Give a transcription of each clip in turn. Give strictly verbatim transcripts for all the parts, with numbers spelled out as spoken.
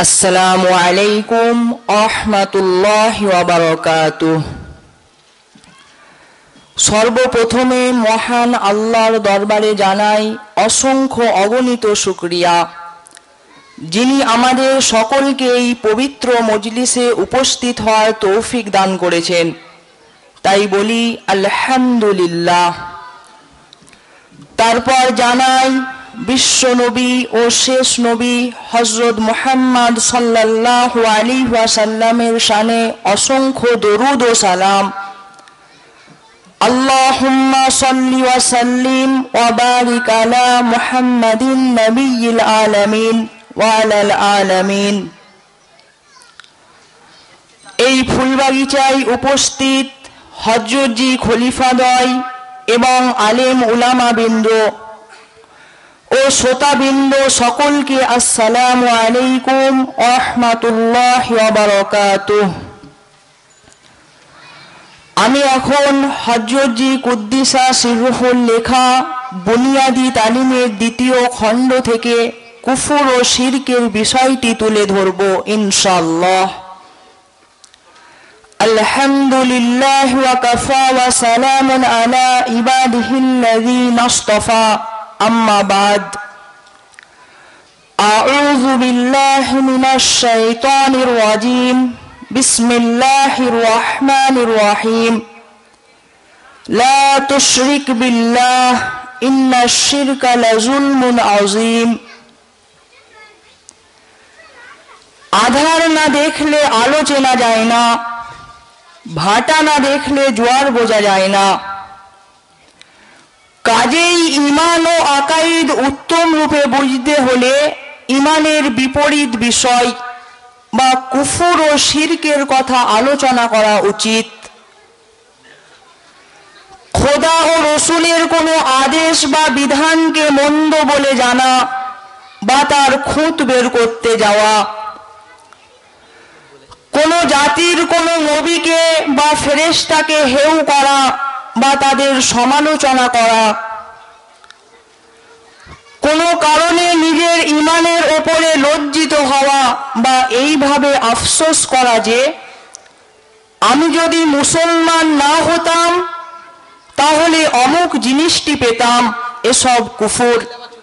আসসালামু আলাইকুম রাহমাতুল্লাহি ওয়া বারাকাতুহু। সর্বপ্রথমে মহান আল্লাহর দরবারে জানাই অসংখ্য অগণিত শুকরিয়া, যিনি আমাদের সকলকে এই পবিত্র মজলিসে উপস্থিত হওয়ার তৌফিক দান করেছেন। তাই বলি আলহামদুলিল্লাহ। তারপর জানাই বিশ্ব নবী ও শেষ নবী হযরত মুহাম্মদ সাল্লাল্লাহু আলাইহি ওয়াসাল্লামের শানে অসংখ্য দরুদ ও সালাম। আল্লাহুম্মা সাল্লি ওয়া সাল্লিম ওয়া বারিক আলা মুহাম্মাদিন নবিয়্যিল আলামিন ওয়া আলাল আলামিন। এই ফুলবাগিচায় উপস্থিত হযরতজি খলিফাদ্বয় এবং আলেম উলামাবৃন্দ ও শ্রোতাবৃন্দ সকলকে আসসালামু আলাইকুম ওয়া রাহমাতুল্লাহি ওয়া বারাকাতুহু। আমি এখন হযরতজি কুদ্দিসা সিররুহুল লেখা বুনিয়াদি তালিমের দ্বিতীয় খণ্ড থেকে কুফর ও শিরকের বিষয়টি তুলে ধরব ইনশাআল্লাহ। আলহামদুলিল্লাহ ওয়া কাফা ওয়া সালামুন আলা ইবাদিহিল্লাযীনা ইসতাফা, আম্মা বাদ। আউযু বিল্লাহি মিনাশ শাইতানির রাজীম। বিসমিল্লাহির রহমানির রহিম। লা তুশরিক বিল্লাহ ইন্নাশ শিরকা লাযুলমুন আযীম। আধার না দেখলে আলো চেনা যায় না, ভাটা না দেখলে জোয়ার বোঝা যায় না। কাজেই ঈমান ও আকাইদ উত্তম রূপে বুঝতে হলে ঈমানের বিপরীত বিষয় বা কুফর ও শিরকের কথা আলোচনা করা উচিত। খোদা ও রসুলের কোনো আদেশ বা বিধানকে মন্দ বলে জানা বা তার খুঁত বের করতে যাওয়া, কোনো জাতির কোনো নবীকে বা ফেরেশতাকে হেয় করা বা তাদের সমালোচনা করা, কোনো কারণে নিজের ঈমানের ওপরে লজ্জিত হওয়া বা এইভাবে আফসোস করা যে আমি যদি মুসলমান না হতাম তাহলে অমুক জিনিসটি পেতাম, এসব কুফর।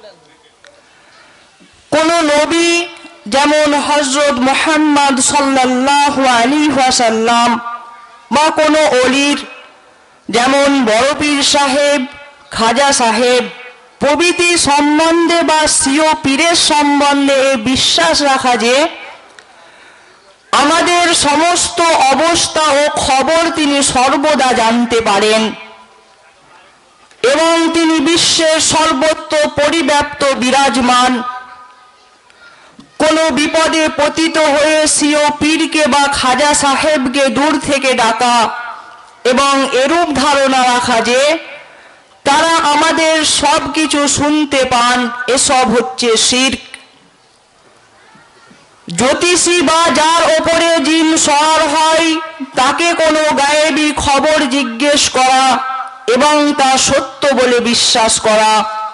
কোন নবী যেমন হযরত মুহাম্মদ সাল্লাল্লাহু আলাইহি ওয়াসাল্লাম বা কোনো ওলির যেমন বড় পীর সাহেব, খাজা সাহেব প্রভৃতি সম্বন্ধে বা সিও পীরের সম্বন্ধে এ বিশ্বাস রাখা যে আমাদের সমস্ত অবস্থা ও খবর তিনি সর্বদা জানতে পারেন এবং তিনি বিশ্বের সর্বত্র পরিব্যাপ্ত বিরাজমান। কোনো বিপদে পতিত হয়ে সিও পীরকে বা খাজা সাহেবকে দূর থেকে ডাকা এবং এরূপ ধারণা রাখা যে তারা আমাদের সব কিছু শুনতে পান, এসব হচ্ছে শিরক। জ্যোতিষী বা যার ওপরে জিন সওয়ার হয় তাকে কোনো গায়েবী খবর জিজ্ঞেস করা এবং তা সত্য বলে বিশ্বাস করা,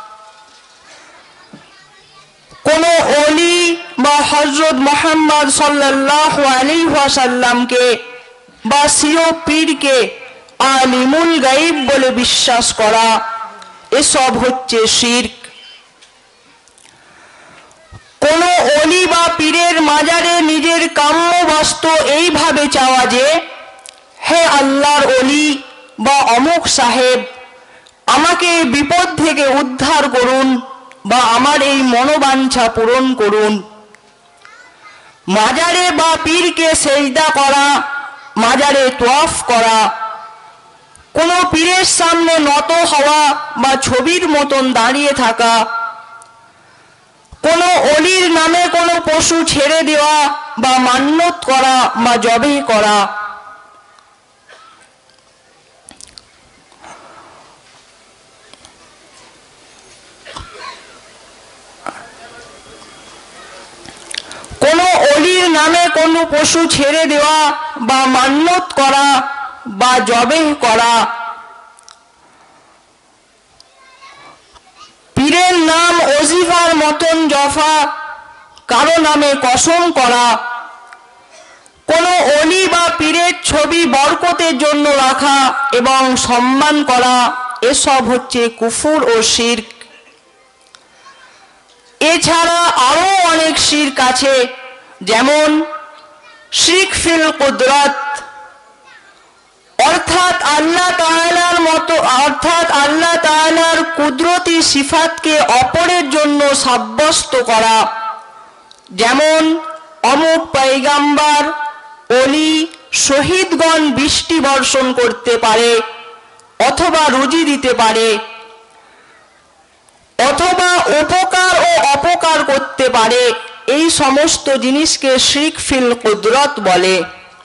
কোন ওলি বা হযরত মুহাম্মদ সাল্লাল্লাহু আলাইহি ওয়াসাল্লামকে বা সিও পীরকে আলিমুল গায়ব বলে বিশ্বাস করা, এসব হচ্ছে শিরক। কোন ওলি বা পীরের মাজারে নিজের কাম্য বস্তু এইভাবে চাওয়া যে হে আল্লাহর ওলি বা অমুক সাহেব আমাকে বিপদ থেকে উদ্ধার করুন বা আমার এই মনোবাঞ্ছা পূরণ করুন। মাজারে বা পীরকে সেজদা করা, মাজারে তওয়াফ করা, কোন পীরের সামনে নত হওয়া বা ছবির মতন দাঁড়িয়ে থাকা, কোন ওলির নামে কোনো পশু ছেড়ে দেওয়া বা মান্যত করা বা জবেহ করা, কোন ওলির নামে কোনো পশু ছেড়ে দেওয়া বা মান্যত করা বা জবেহ করা, পীরের নাম ওজিফার মতন জফা কারো নামে কসম করা, কোনো অলি বা পীরের ছবি বরকতের জন্য রাখা এবং সম্মান করা, এসব হচ্ছে কুফর ও শিরক। এছাড়া আরো অনেক শিরক আছে, যেমন শিরক ফিল কুদরত, অর্থাৎ আল্লাহ তাআলার মতো অর্থাৎ আল্লাহ তাআলার কুদরতি সিফাতকে অপরের জন্য সাব্যস্ত করা, যেমন অমুক পয়গম্বর, অলি, শহীদগণ বৃষ্টি বর্ষণ করতে পারে অথবা রুজি দিতে পারে অথবা উপকার ও অপকার করতে পারে, এই সমস্ত জিনিসকে শিরক ফিল কুদরত বলে।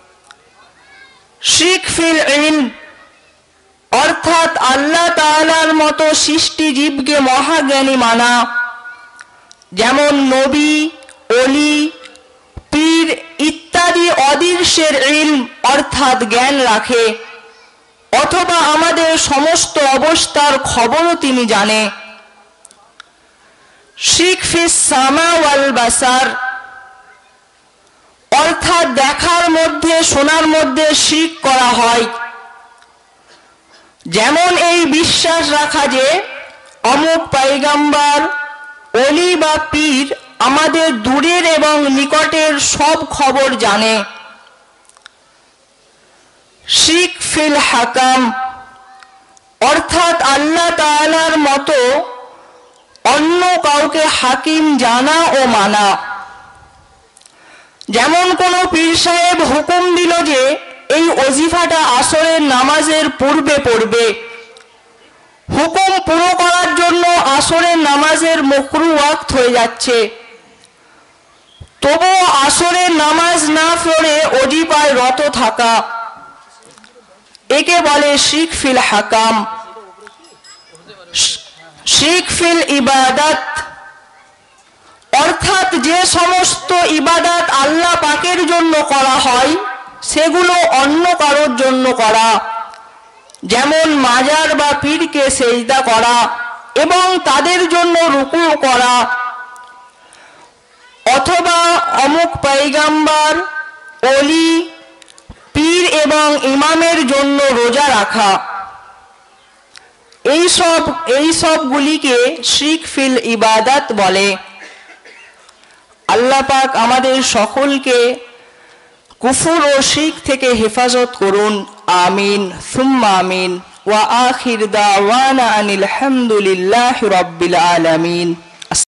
শিরক ফিল ইলম, অর্থাৎ আল্লাহ তাআলার মতো সৃষ্টি জীবকে মহাজ্ঞানী মানা, যেমন নবী, অলি, পীর ইত্যাদি অদৃশ্যের ইলম অর্থাৎ জ্ঞান রাখে, অথবা আমাদের সমস্ত অবস্থার খবরও তিনি জানে। শিরক ফিস সামা ওয়াল বাসার, অর্থাৎ দেখার মধ্যে শোনার মধ্যে শিরক করা হয়, যেমন এই বিশ্বাস রাখা যে অমুক পয়গম্বর, অলি বা পীর আমাদের দূরের এবং নিকটের সব খবর জানে। শিরক ফিল হাকাম, অর্থাৎ আল্লাহ তাআলার মতো অন্য কাউকে হাকিম জানা ও মানা, যেমন কোন পীর সাহেব হুকুম দিল যে এই ওজিফাটা আসরের নামাজের পূর্বে পড়বে, হুকুম পুরো করার জন্য আসরের নামাজের মাকরুহ ওয়াক্ত হয়ে যাচ্ছে, তবুও আসরের নামাজ না পড়ে ওজিফায় রত থাকা, একে বলে শিরক ফিল হাকাম। শিরক ফিল ইবাদত, অর্থাৎ যে সমস্ত ইবাদত আল্লাহ পাকের জন্য করা হয় সেগুলো অন্য কারোর জন্য করা, যেমন মাজার বা পীরকে সেজদা করা এবং তাদের জন্য রুকু করা, অথবা অমুক পয়গম্বর, অলি, পীর এবং ইমামের জন্য রোজা রাখা, এই সব এই সবগুলিকে শিরক ফিল ইবাদত বলে। আল্লাহ পাক আমাদের সকলকে কুফর ও শিরক থেকে হেফাজত করুন, আমিন সুম্মা আমিন। ওয়া আখির দাওয়ানা আনিল হামদুলিল্লাহি রাব্বিল আলামিন।